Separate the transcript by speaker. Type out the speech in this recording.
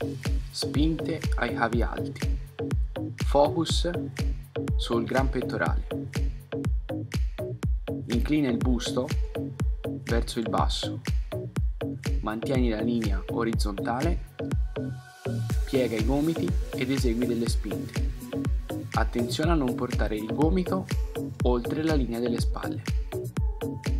Speaker 1: spinte ai cavi alti, focus sul gran pettorale. Inclina il busto verso il basso, mantieni la linea orizzontale, piega i gomiti ed esegui delle spinte. Attenzione a non portare il gomito oltre la linea delle spalle.